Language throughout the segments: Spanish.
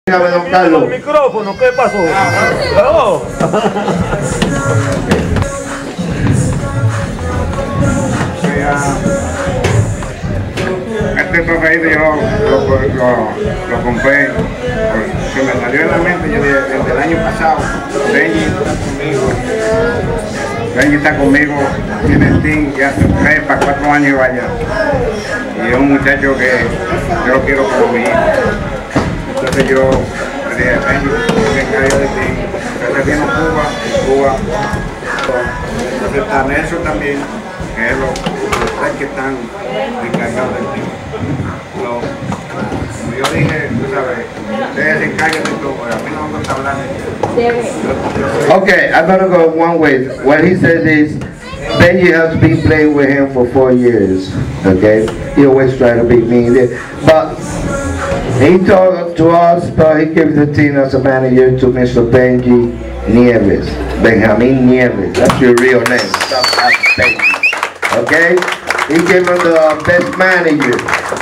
Dígame, don Carlos. El micrófono, ¿qué pasó? No. Este trofeito yo lo compré porque me salió en la mente desde el año pasado. Benji está conmigo en el team ya hace 3 para 4 años vaya. Y es un muchacho que yo lo quiero como mi hijo. Entonces yo le dije, Benji, me encargo de ti. Entonces vino Cuba. Entonces está Nelson también, que es los 3 que están encargados del team. Como yo dije, tú sabes, ustedes se encargan de todo, a mí no me gusta hablar de eso. Okay, I'm gonna go one way. What he says is, Benji has been playing with him for 4 years. Okay, he always try to beat me there, but he talked to us, but he gave the team as a manager to Mr. Benji Nieves, Benjamin Nieves. That's your real name. That's Benji. Okay, he gave him the best manager.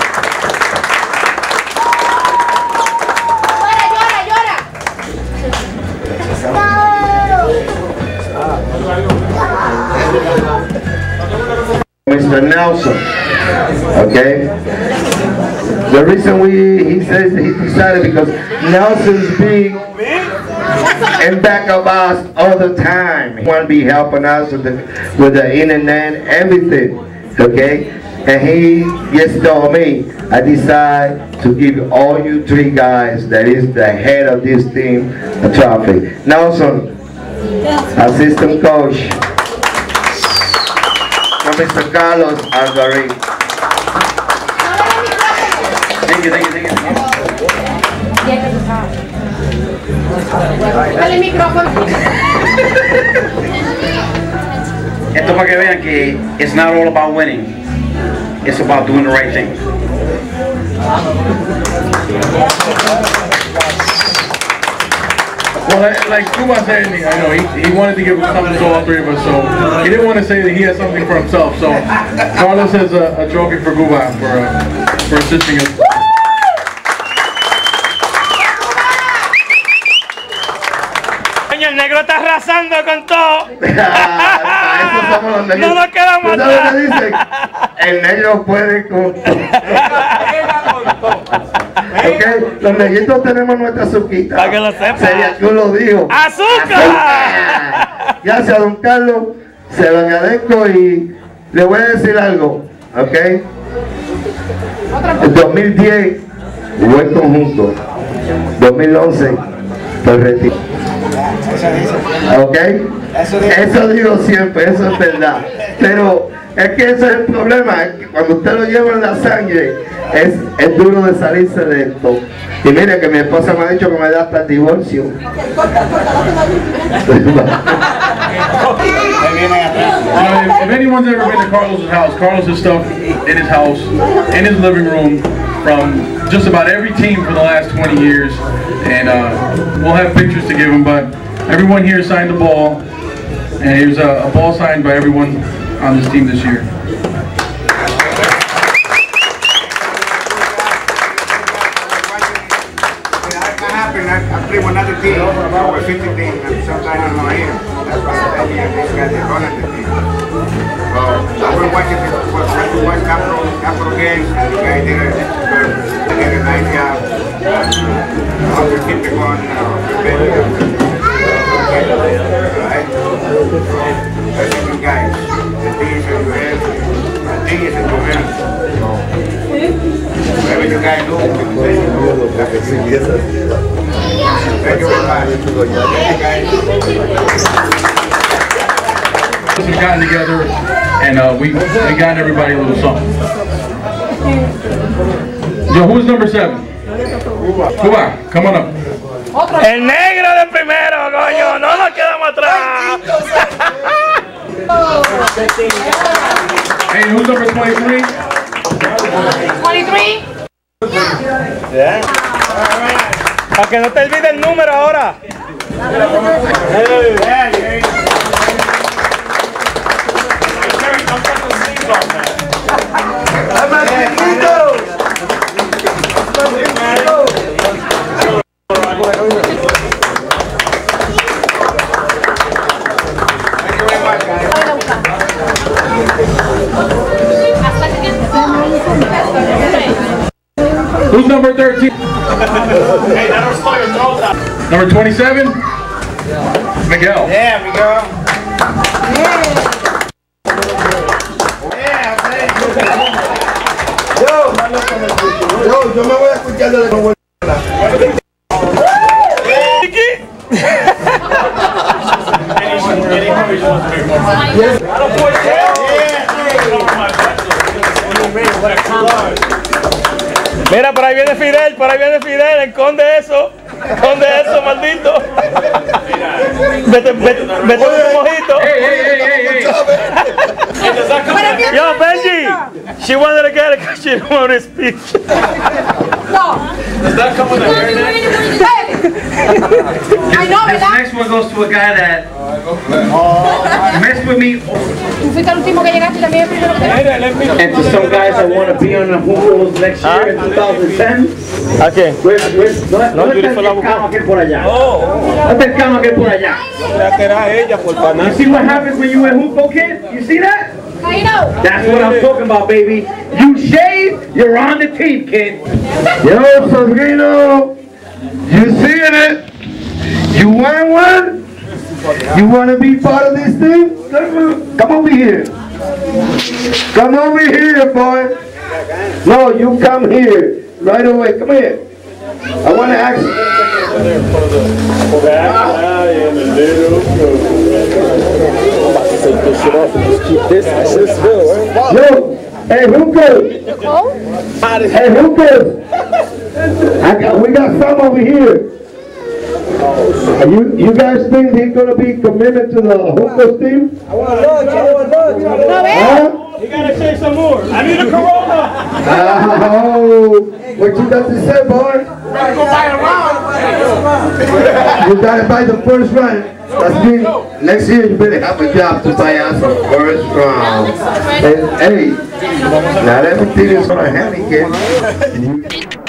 Mr. Nelson, okay? The reason he says he decided because Nelson's big and back of us all the time. He want to be helping us with the internet, everything, okay? And he just told me, I decide to give all you 3 guys that is the head of this team a trophy. Nelson, assistant coach. Mr. Carlos Alvarin. Thank you. Dale el micrófono. Esto para que vean que it's not all about winning. It's about doing the right thing. Well, like Cuba said, I know he wanted to give something to all 3 of us, so he didn't want to say that he had something for himself. So Carlos has a trophy for Cuba for assisting us. El negro está arrasando con todo. No nos quedamos atrás. ¿Sabes lo que dicen? El negro puede con todo. Okay, los negritos tenemos nuestra azuquita. Para que lo sepa. Sería que lo dijo. ¡Azúcar! Gracias, don Carlos. Se lo agradezco y le voy a decir algo. Ok. En 2010, buen conjunto. 2011, pues retiro. Ok. Eso digo siempre, eso es verdad. Pero es que ese es el problema, es que cuando usted lo lleva en la sangre, es duro de salirse de esto. Y mire que mi esposa me ha dicho que me da hasta el divorcio. If anyone's ever been to Carlos's stuff in his house, in his living room, from just about every team for the last 20 years, and we'll have pictures to give him, but everyone here signed the ball, and here's a ball signed by everyone on this team this year. I play with another team, with 50 teams, and sometimes I'm not here. That's why these guys are running the team. So I've been watching capital games, and the guy did a nice job. I'll just keep it going now. That's the guys. The thing is in your head. The thing is in your hands. Whatever you guys do, thank you very much. We've gotten together and we got everybody a little something. Yo, who's number 7? Cuba, come on up. El negro de primero, coño, no nos quedamos atrás. Hey, who's number 23? 23. Yeah. Para que no te olvide el número ahora. Number 27, Miguel. Yeah, Miguel. Yo me voy a escuchar de la Mira, por ahí viene Fidel, esconde eso, maldito. Vete un mojito. Yo, Benji, she wanted to get it because she didn't want to speak. Does that come with a hairnet? I know, This ¿verdad? next one goes to a guy that messed with me, Tú fuiste el último que llegaste también primero que and to some guys that want to be on the Hoopos next year in 2010. ¿A quién? No, Yuri fue la cama que por allá. No está el cama que por allá. You see what happens when you a Hoopo kid? You see that? I know. That's what I'm talking about, baby. You shave, you're on the team, kid. Yo, Sobrino, you seeing it? You want one? You want to be part of this thing? Come over here. Come over here, boy. No, you come here right away. Come here. I want to ask you. Yo, hey, Hookers. Hey, Hookers. We got some over here. You guys think he's gonna be committed to the Hookers team? Huh? You gotta say some more. I need a Corona. Oh, what you got to say, boy? You gotta buy the first round. That's mean next year you better have a job to buy us the first round. And hey, not everything is gonna happen, kid.